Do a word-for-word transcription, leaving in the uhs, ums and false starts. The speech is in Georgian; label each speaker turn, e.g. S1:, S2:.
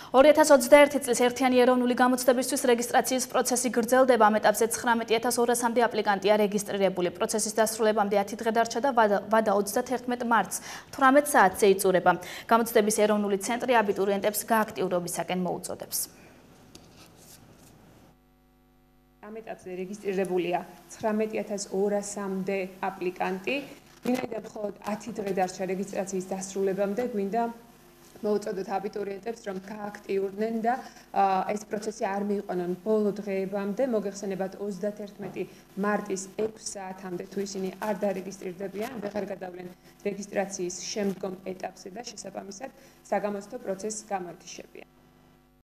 S1: ორი ათას ოცდაერთი წლის ერთიანი ეროვნული გამოცდებისთვის რეგისტრაციის პროცესი გრძელდება. ამ ეტაპზე ცხრამეტი ათას ორასამდე აპლიკანტია რეგისტრირებული. პროცესის დასრულებამდე ათი დღე დარჩა და ვადა ოცდათერთმეტ მარტს თვრამეტ საათზე იწურება. გამოცდების ეროვნული ცენტრი აბიტურიენტებს გააქტიურობისაკენ მოუწოდებს.
S2: ამ ეტაპზე რეგისტრირებულია ცხრამეტი ათას ორასამდე აპლიკანტი. ვინაიდან მხოლოდ ათი დღე დარჩა რეგისტრაციის დასრულებამდე, გვინდა მოუწოდოთ აბიტურიენტებს, რომ გააქტიურდნენ და ეს პროცესი არ მიიყვანონ ბოლო დღეებამდე. მოგეხსენებათ ოცდათერთმეტი მარტის ექვს საათამდე თუ ისინი არ დარეგისტრირდებიან, ვეღარ გადავლენ რეგისტრაციის შემდგომ ეტაპზე და შესაბამისად საგამოცდო პროცესს გამოეთიშებიან.